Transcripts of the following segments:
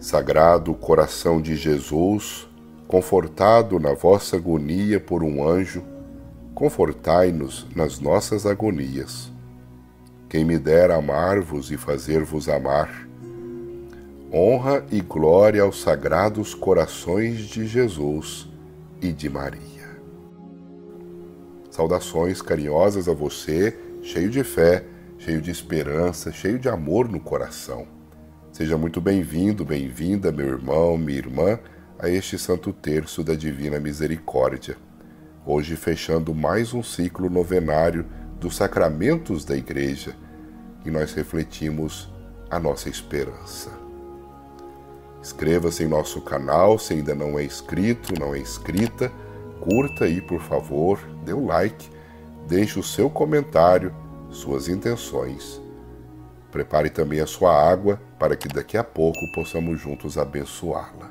Sagrado coração de Jesus, confortado na vossa agonia por um anjo, confortai-nos nas nossas agonias. Quem me dera amar-vos e fazer-vos amar. Honra e glória aos sagrados corações de Jesus e de Maria. Saudações carinhosas a você, cheio de fé, cheio de esperança, cheio de amor no coração. Seja muito bem-vindo, bem-vinda, meu irmão, minha irmã, a este Santo Terço da Divina Misericórdia. Hoje fechando mais um ciclo novenário dos sacramentos da Igreja, e nós refletimos a nossa esperança. Inscreva-se em nosso canal, se ainda não é inscrito, não é inscrita, curta aí, por favor, dê um like, deixe o seu comentário, suas intenções. Prepare também a sua água para que daqui a pouco possamos juntos abençoá-la.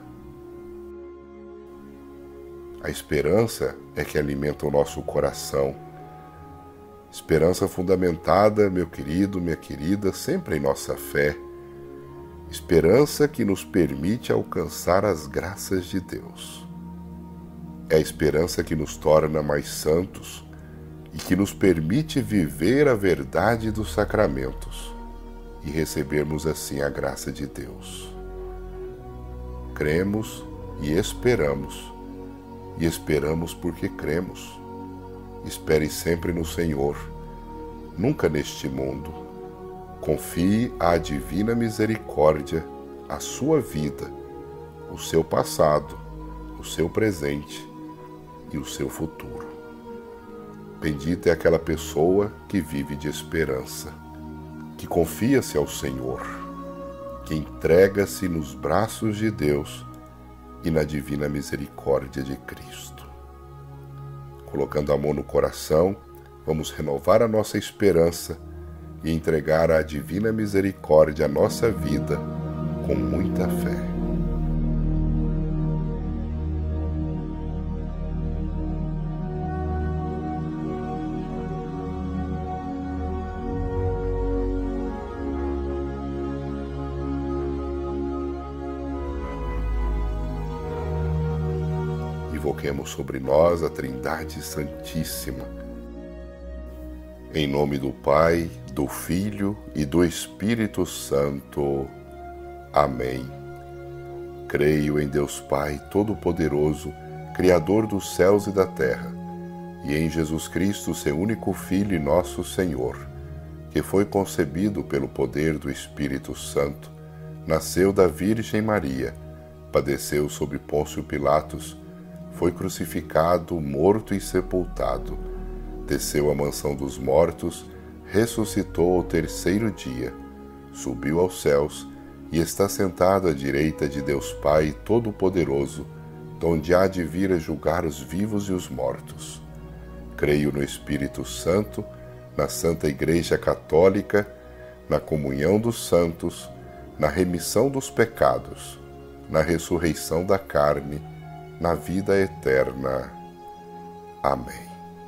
A esperança é que alimenta o nosso coração. Esperança fundamentada, meu querido, minha querida, sempre em nossa fé. Esperança que nos permite alcançar as graças de Deus. É a esperança que nos torna mais santos e que nos permite viver a verdade dos sacramentos e recebermos assim a graça de Deus. Cremos e esperamos porque cremos. Espere sempre no Senhor, nunca neste mundo. Confie à divina misericórdia, a sua vida, o seu passado, o seu presente e o seu futuro. Bendita é aquela pessoa que vive de esperança, que confia-se ao Senhor, que entrega-se nos braços de Deus e na divina misericórdia de Cristo. Colocando amor no coração, vamos renovar a nossa esperança e entregar à divina misericórdia a nossa vida com muita fé. Invoquemos sobre nós a Trindade Santíssima. Em nome do Pai, do Filho e do Espírito Santo. Amém. Creio em Deus Pai Todo-Poderoso, Criador dos céus e da terra, e em Jesus Cristo, seu único Filho e nosso Senhor, que foi concebido pelo poder do Espírito Santo, nasceu da Virgem Maria, padeceu sob Pôncio Pilatos, foi crucificado, morto e sepultado, desceu à mansão dos mortos, ressuscitou ao terceiro dia, subiu aos céus e está sentado à direita de Deus Pai Todo-Poderoso, donde há de vir a julgar os vivos e os mortos. Creio no Espírito Santo, na Santa Igreja Católica, na comunhão dos santos, na remissão dos pecados, na ressurreição da carne, na vida eterna. Amém.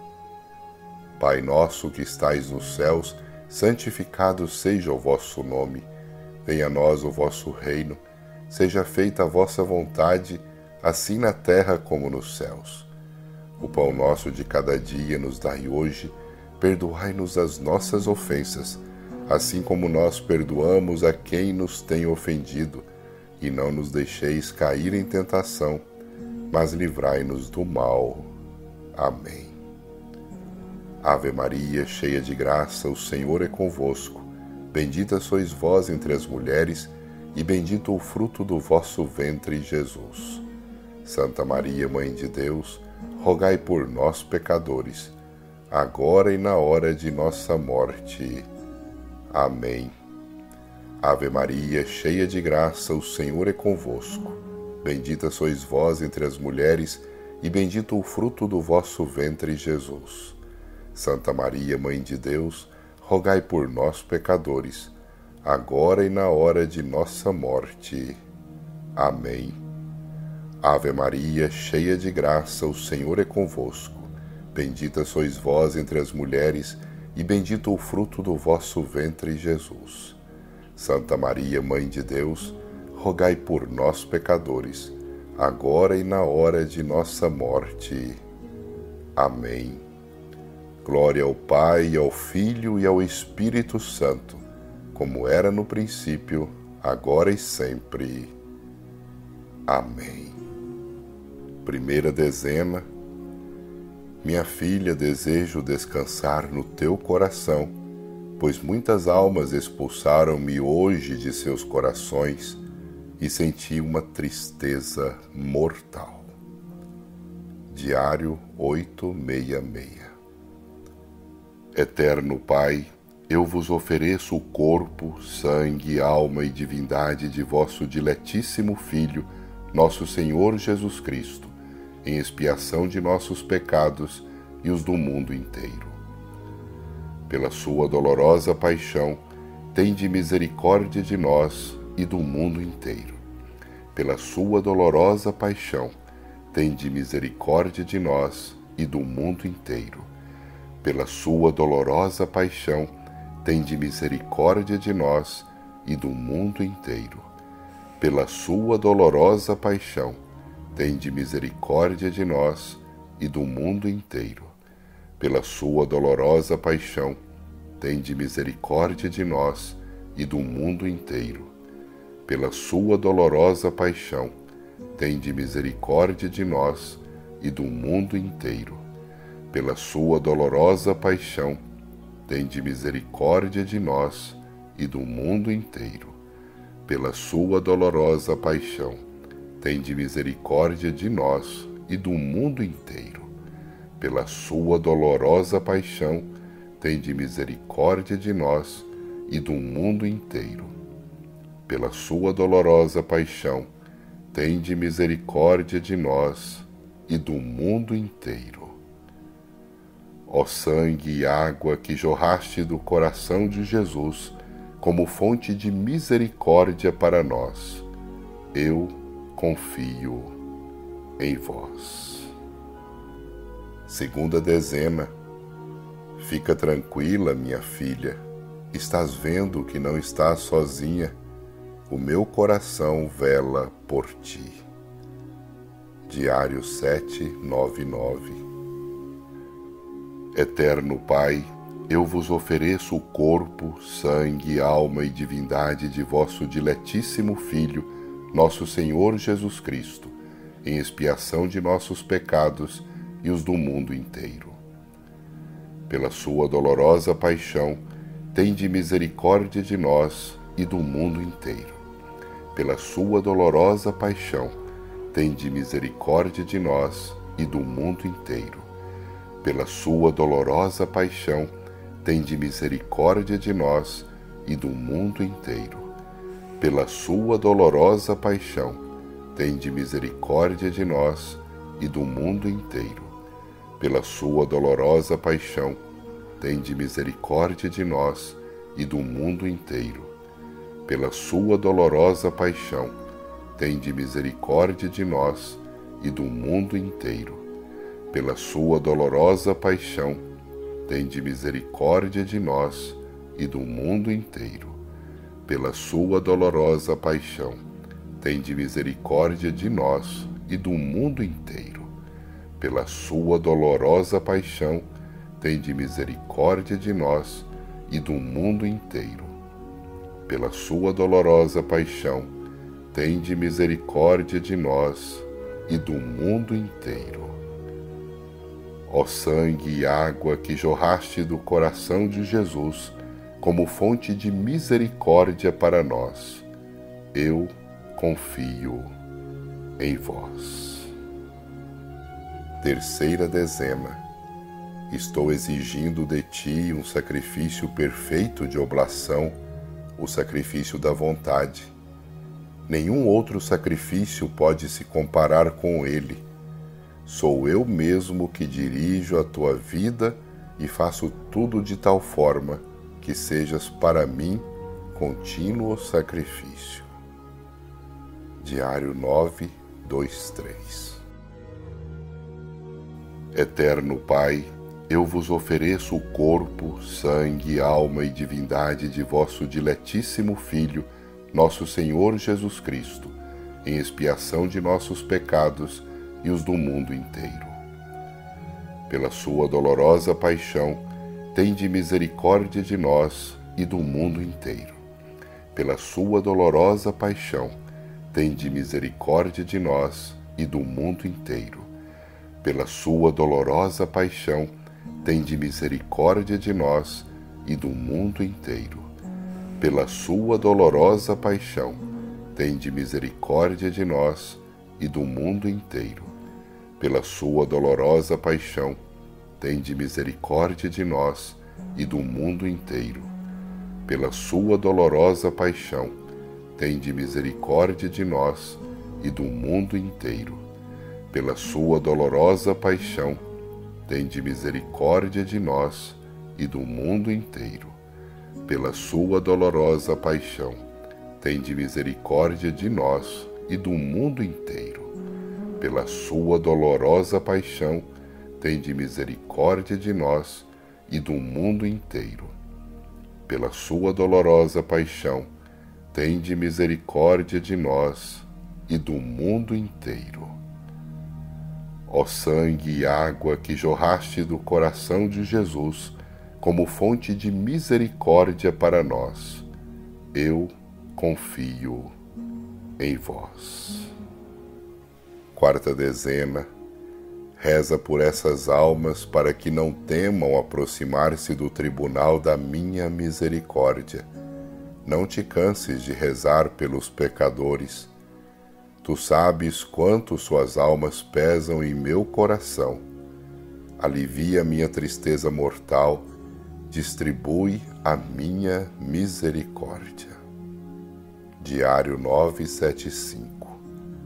Pai nosso que estais nos céus, santificado seja o vosso nome. Venha a nós o vosso reino. Seja feita a vossa vontade, assim na terra como nos céus. O pão nosso de cada dia nos dai hoje. Perdoai-nos as nossas ofensas, assim como nós perdoamos a quem nos tem ofendido. E não nos deixeis cair em tentação, mas livrai-nos do mal. Amém. Ave Maria, cheia de graça, o Senhor é convosco. Bendita sois vós entre as mulheres, e bendito o fruto do vosso ventre, Jesus. Santa Maria, Mãe de Deus, rogai por nós, pecadores, agora e na hora de nossa morte. Amém. Ave Maria, cheia de graça, o Senhor é convosco. Bendita sois vós entre as mulheres, e bendito o fruto do vosso ventre, Jesus. Santa Maria, Mãe de Deus, rogai por nós, pecadores, agora e na hora de nossa morte. Amém. Ave Maria, cheia de graça, o Senhor é convosco. Bendita sois vós entre as mulheres, e bendito o fruto do vosso ventre, Jesus. Santa Maria, Mãe de Deus, rogai por nós, pecadores, agora e na hora de nossa morte. Amém. Glória ao Pai, ao Filho e ao Espírito Santo, como era no princípio, agora e sempre. Amém. Primeira dezena. Minha filha, desejo descansar no teu coração, pois muitas almas expulsaram-me hoje de seus corações e senti uma tristeza mortal. Diário 866. Eterno Pai, eu vos ofereço o corpo, sangue, alma e divindade de vosso diletíssimo Filho, nosso Senhor Jesus Cristo, em expiação de nossos pecados e os do mundo inteiro. Pela sua dolorosa paixão, tende misericórdia de nós e do mundo inteiro. Pela sua dolorosa paixão, tende misericórdia de nós e do mundo inteiro. Pela sua dolorosa paixão, tende misericórdia de nós e do mundo inteiro. Pela sua dolorosa paixão, tende misericórdia de nós e do mundo inteiro. Pela sua dolorosa paixão, tende misericórdia de nós e do mundo inteiro. Pela sua dolorosa paixão, tende misericórdia de nós e do mundo inteiro. Pela sua dolorosa paixão, tende misericórdia de nós e do mundo inteiro. Pela sua dolorosa paixão, tende misericórdia de nós e do mundo inteiro. Pela sua dolorosa paixão, tende misericórdia de nós e do mundo inteiro. Pela sua dolorosa paixão, tende misericórdia de nós e do mundo inteiro. Ó sangue e água que jorraste do coração de Jesus como fonte de misericórdia para nós, eu confio em vós. Segunda dezena. Fica tranquila, minha filha, estás vendo que não estás sozinha, o meu coração vela por ti. Diário 799. Eterno Pai, eu vos ofereço o corpo, sangue, alma e divindade de vosso diletíssimo Filho, nosso Senhor Jesus Cristo, em expiação de nossos pecados e os do mundo inteiro. Pela sua dolorosa paixão, tende misericórdia de nós e do mundo inteiro. Pela sua dolorosa paixão, tende misericórdia de nós e do mundo inteiro. Pela sua dolorosa paixão, tende misericórdia de nós e do mundo inteiro. Pela sua dolorosa paixão, tende misericórdia de nós e do mundo inteiro. Pela sua dolorosa paixão, tende misericórdia de nós e do mundo inteiro. Pela sua dolorosa paixão, tende misericórdia de nós e do mundo inteiro. Pela sua dolorosa paixão, tende misericórdia de nós e do mundo inteiro. Pela sua dolorosa paixão, tende misericórdia de nós e do mundo inteiro. Pela sua dolorosa paixão, tende misericórdia de nós e do mundo inteiro. Pela sua dolorosa paixão, tende misericórdia de nós e do mundo inteiro. Ó sangue e água que jorraste do coração de Jesus como fonte de misericórdia para nós, eu confio em vós. Terceira dezena. Estou exigindo de ti um sacrifício perfeito de oblação, o sacrifício da vontade. Nenhum outro sacrifício pode se comparar com ele. Sou eu mesmo que dirijo a tua vida e faço tudo de tal forma que sejas para mim contínuo sacrifício. Diário 923. Eterno Pai, eu vos ofereço o corpo, sangue, alma e divindade de vosso diletíssimo Filho, nosso Senhor Jesus Cristo, em expiação de nossos pecados e os do mundo inteiro. Pela sua dolorosa paixão, tende misericórdia de nós e do mundo inteiro. Pela sua dolorosa paixão, tende misericórdia de nós e do mundo inteiro. Pela sua dolorosa paixão, tende misericórdia de nós e do mundo inteiro. Pela sua dolorosa paixão, tende misericórdia de nós e do mundo inteiro. Pela sua dolorosa paixão, tende misericórdia de nós e do mundo inteiro. Pela sua dolorosa paixão, tende misericórdia de nós e do mundo inteiro. Pela sua dolorosa paixão, tende misericórdia de nós e do mundo inteiro. Pela sua dolorosa paixão, tende misericórdia de nós e do mundo inteiro. Pela sua dolorosa paixão, tende misericórdia de nós e do mundo inteiro. Pela sua dolorosa paixão, tende misericórdia de nós e do mundo inteiro. Ó sangue e água que jorraste do coração de Jesus como fonte de misericórdia para nós, eu confio em vós. Quarta dezena. Reza por essas almas para que não temam aproximar-se do tribunal da minha misericórdia. Não te canses de rezar pelos pecadores. Tu sabes quanto suas almas pesam em meu coração. Alivia minha tristeza mortal, distribui a minha misericórdia. Diário 975.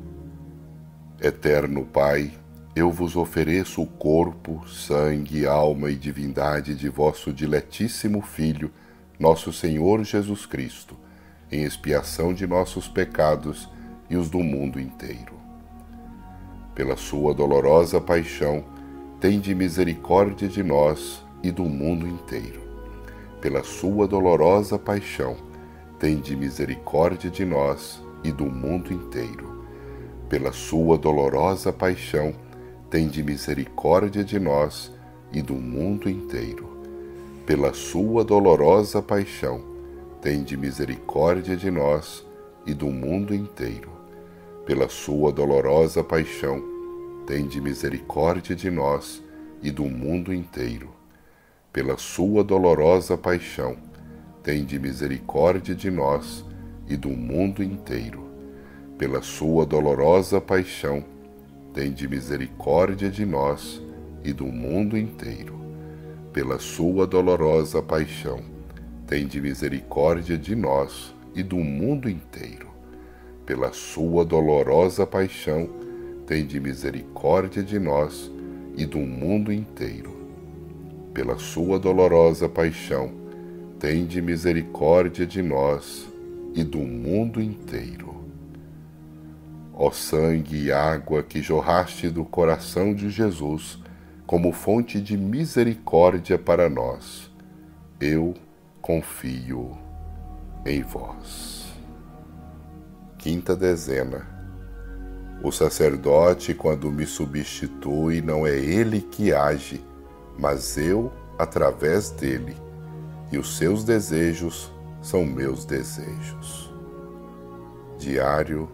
Eterno Pai, eu vos ofereço o corpo, sangue, alma e divindade de vosso diletíssimo Filho, nosso Senhor Jesus Cristo, em expiação de nossos pecados e os do mundo inteiro. Pela sua dolorosa paixão, tende misericórdia de nós e do mundo inteiro. Pela sua dolorosa paixão, tende misericórdia de nós e do mundo inteiro. Pela sua dolorosa paixão, tende misericórdia de nós e do mundo inteiro. Pela sua dolorosa paixão, tende misericórdia de nós e do mundo inteiro. Pela sua dolorosa paixão, tende misericórdia de nós e do mundo inteiro. Pela sua dolorosa paixão, tende misericórdia de nós e do mundo inteiro. Pela sua dolorosa paixão, tende misericórdia de nós e do mundo inteiro. Pela sua dolorosa paixão, tende misericórdia de nós e do mundo inteiro. Pela sua dolorosa paixão, tende misericórdia de nós e do mundo inteiro. Pela sua dolorosa paixão, tende misericórdia de nós e do mundo inteiro. Ó sangue e água que jorraste do coração de Jesus como fonte de misericórdia para nós, eu confio em vós. Quinta dezena. O sacerdote, quando me substitui, não é ele que age, mas eu através dele, e os seus desejos são meus desejos. Diário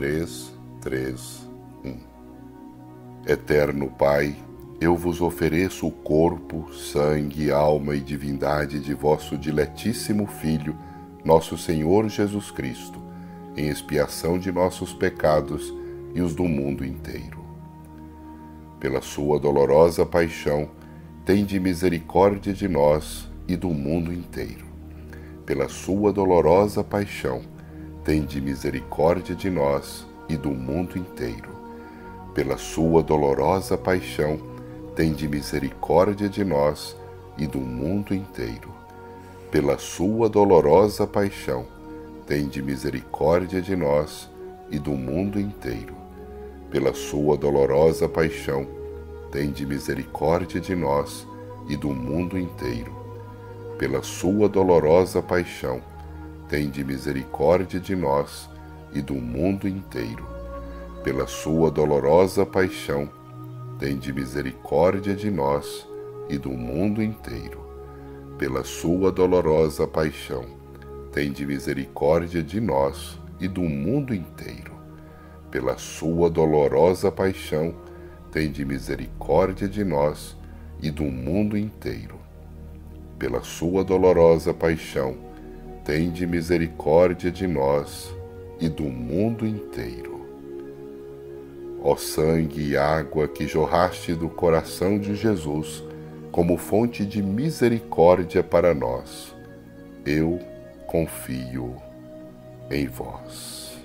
331. Eterno Pai, eu vos ofereço o corpo, sangue, alma e divindade de vosso diletíssimo Filho, nosso Senhor Jesus Cristo, em expiação de nossos pecados e os do mundo inteiro. Pela sua dolorosa paixão, tende misericórdia de nós e do mundo inteiro. Pela sua dolorosa paixão, tende misericórdia de nós e do mundo inteiro. Pela sua dolorosa paixão, tende misericórdia de nós e do mundo inteiro. Pela sua dolorosa paixão, tende misericórdia de nós e do mundo inteiro. Pela sua dolorosa paixão, tende misericórdia de nós e do mundo inteiro. Pela sua dolorosa paixão, tende misericórdia de nós e do mundo inteiro. Pela sua dolorosa paixão, tende misericórdia de nós e do mundo inteiro. Pela sua dolorosa paixão, tende misericórdia de nós e do mundo inteiro. Pela sua dolorosa paixão, tende misericórdia de nós e do mundo inteiro. Pela sua dolorosa paixão, tende misericórdia de nós e do mundo inteiro. Ó sangue e água que jorraste do coração de Jesus como fonte de misericórdia para nós, eu confio em vós.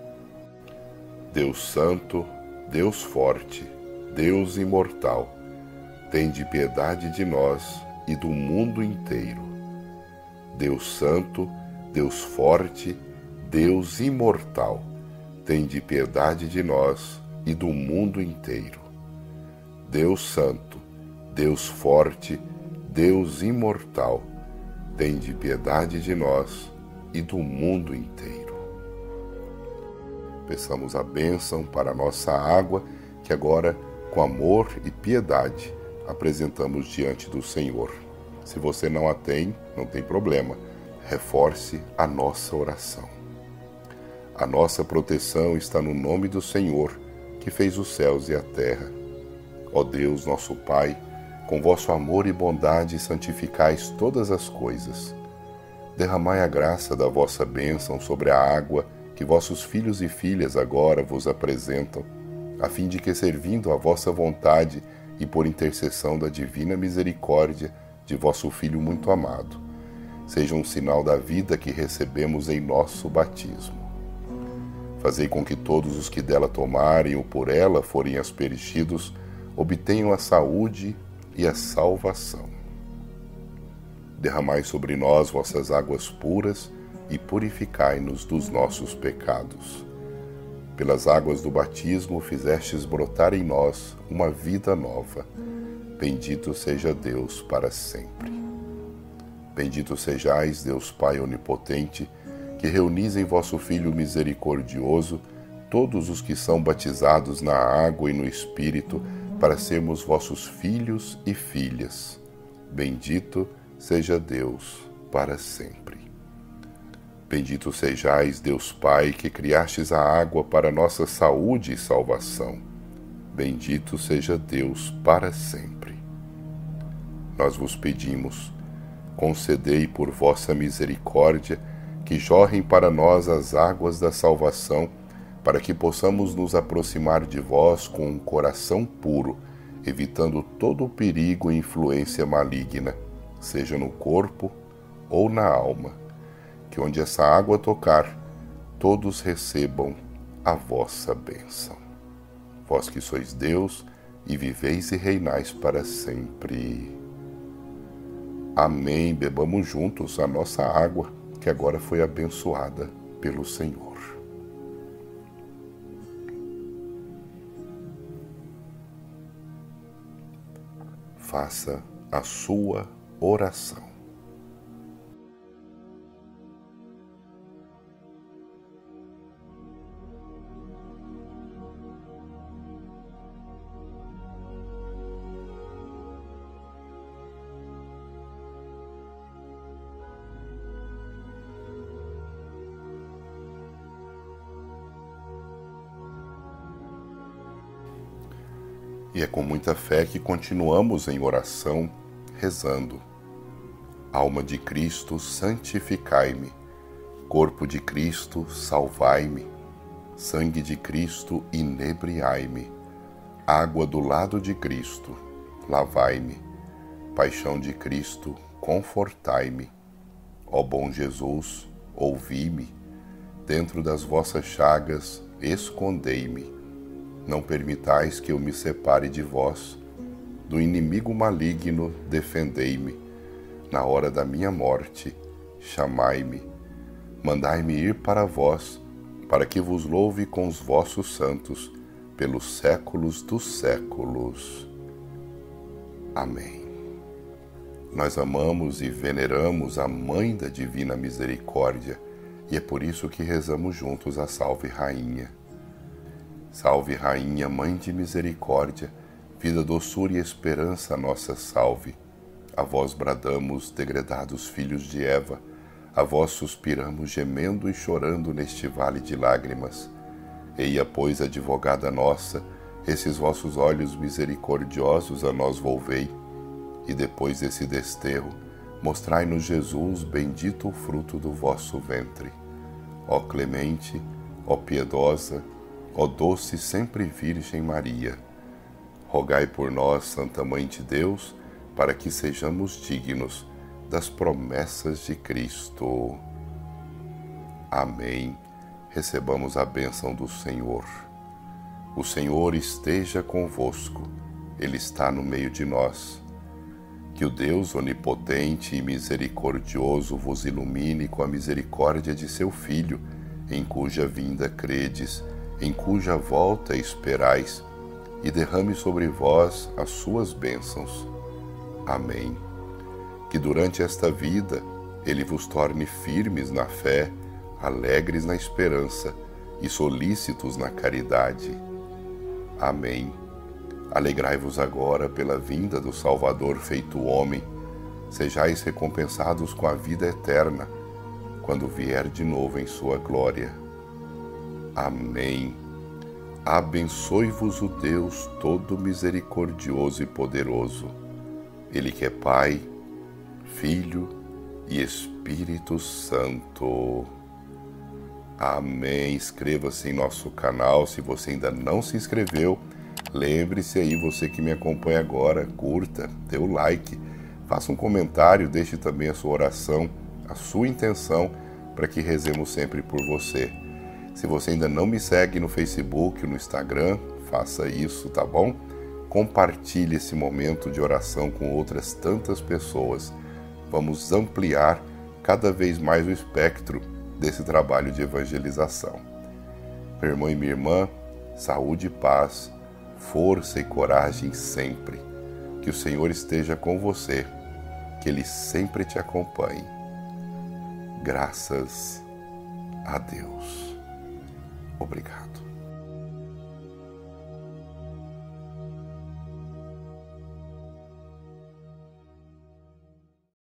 Deus Santo, Deus Forte, Deus Imortal, tende piedade de nós e do mundo inteiro. Deus Santo, Deus Forte, Deus Imortal, tende piedade de nós e do mundo inteiro. Deus Santo, Deus Forte, Deus Imortal, tende piedade de nós e do mundo inteiro. Peçamos a bênção para a nossa água, que agora, com amor e piedade, apresentamos diante do Senhor. Se você não a tem, não tem problema, reforce a nossa oração. A nossa proteção está no nome do Senhor, que fez os céus e a terra. Ó Deus, nosso Pai, com vosso amor e bondade santificais todas as coisas. Derramai a graça da vossa bênção sobre a água que vossos filhos e filhas agora vos apresentam, a fim de que, servindo à vossa vontade e por intercessão da divina misericórdia de vosso Filho muito amado, seja um sinal da vida que recebemos em nosso batismo. Fazei com que todos os que dela tomarem ou por ela forem aspergidos obtenham a saúde e a salvação. Derramai sobre nós vossas águas puras e purificai-nos dos nossos pecados. Pelas águas do batismo fizestes brotar em nós uma vida nova. Bendito seja Deus para sempre. Bendito sejais, Deus Pai onipotente, que reunis em vosso Filho misericordioso todos os que são batizados na água e no Espírito, para sermos vossos filhos e filhas. Bendito seja Deus para sempre. Bendito sejais, Deus Pai, que criastes a água para nossa saúde e salvação. Bendito seja Deus para sempre. Nós vos pedimos, concedei por vossa misericórdia que jorrem para nós as águas da salvação, para que possamos nos aproximar de vós com um coração puro, evitando todo o perigo e influência maligna, seja no corpo ou na alma. Que onde essa água tocar, todos recebam a vossa bênção. Vós que sois Deus e viveis e reinais para sempre. Amém. Bebamos juntos a nossa água, que agora foi abençoada pelo Senhor. Faça a sua oração. E é com muita fé que continuamos em oração, rezando. Alma de Cristo, santificai-me. Corpo de Cristo, salvai-me. Sangue de Cristo, inebriai-me. Água do lado de Cristo, lavai-me. Paixão de Cristo, confortai-me. Ó bom Jesus, ouvi-me. Dentro das vossas chagas, escondei-me. Não permitais que eu me separe de vós. Do inimigo maligno, defendei-me. Na hora da minha morte, chamai-me. Mandai-me ir para vós, para que vos louve com os vossos santos, pelos séculos dos séculos. Amém. Nós amamos e veneramos a Mãe da Divina Misericórdia, e é por isso que rezamos juntos a Salve Rainha. Salve Rainha, Mãe de Misericórdia, vida, doçura e esperança, nossa salve. A vós bradamos, degredados filhos de Eva, a vós suspiramos, gemendo e chorando neste vale de lágrimas. Eia, pois, advogada nossa, esses vossos olhos misericordiosos a nós volvei, e depois desse desterro, mostrai-nos Jesus, bendito o fruto do vosso ventre. Ó clemente, ó piedosa, ó doce sempre Virgem Maria, rogai por nós, Santa Mãe de Deus, para que sejamos dignos das promessas de Cristo. Amém. Recebamos a bênção do Senhor. O Senhor esteja convosco, Ele está no meio de nós. Que o Deus onipotente e misericordioso vos ilumine com a misericórdia de seu Filho, em cuja vinda credes, em cuja volta esperais, e derrame sobre vós as suas bênçãos. Amém. Que durante esta vida Ele vos torne firmes na fé, alegres na esperança e solícitos na caridade. Amém. Alegrai-vos agora pela vinda do Salvador feito homem, sejais recompensados com a vida eterna, quando vier de novo em sua glória. Amém. Abençoe-vos o Deus todo misericordioso e poderoso, Ele que é Pai, Filho e Espírito Santo. Amém. Inscreva-se em nosso canal se você ainda não se inscreveu. Lembre-se aí, você que me acompanha agora, curta, dê o like, faça um comentário, deixe também a sua oração, a sua intenção, para que rezemos sempre por você. Se você ainda não me segue no Facebook, no Instagram, faça isso, tá bom? Compartilhe esse momento de oração com outras tantas pessoas. Vamos ampliar cada vez mais o espectro desse trabalho de evangelização. Meu irmão e minha irmã, saúde e paz, força e coragem sempre. Que o Senhor esteja com você, que Ele sempre te acompanhe. Graças a Deus. Obrigado.